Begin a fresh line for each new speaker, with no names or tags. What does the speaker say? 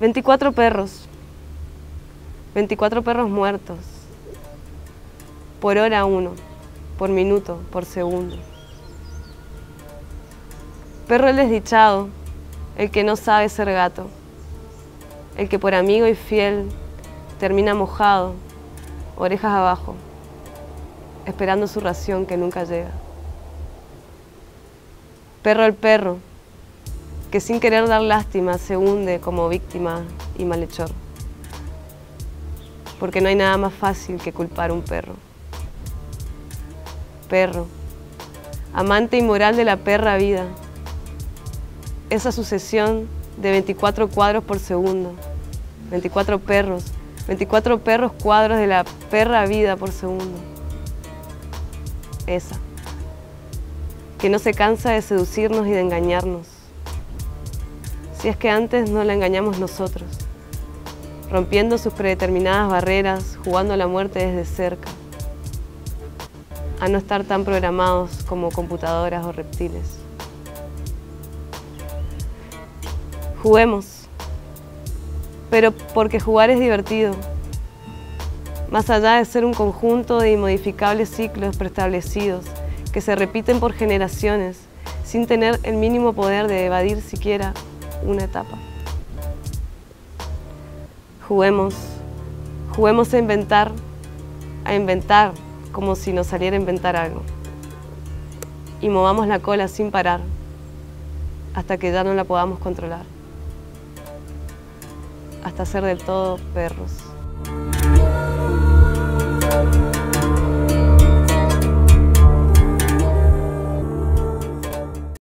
24 perros. 24 perros muertos. Por hora uno, por minuto, por segundo. Perro el desdichado, el que no sabe ser gato, el que por amigo y fiel termina mojado, orejas abajo, esperando su ración que nunca llega. Perro el perro, que sin querer dar lástima se hunde como víctima y malhechor. Porque no hay nada más fácil que culpar a un perro. Perro, amante inmoral de la perra vida, esa sucesión de 24 cuadros por segundo, 24 perros cuadros de la perra vida por segundo. Esa, que no se cansa de seducirnos y de engañarnos. Si es que antes no la engañamos nosotros, rompiendo sus predeterminadas barreras, jugando a la muerte desde cerca, a no estar tan programados como computadoras o reptiles. Juguemos, pero porque jugar es divertido, más allá de ser un conjunto de inmodificables ciclos preestablecidos que se repiten por generaciones sin tener el mínimo poder de evadir siquiera una etapa. Juguemos a inventar como si nos saliera a inventar algo. Y movamos la cola sin parar hasta que ya no la podamos controlar. Hasta ser del todo perros.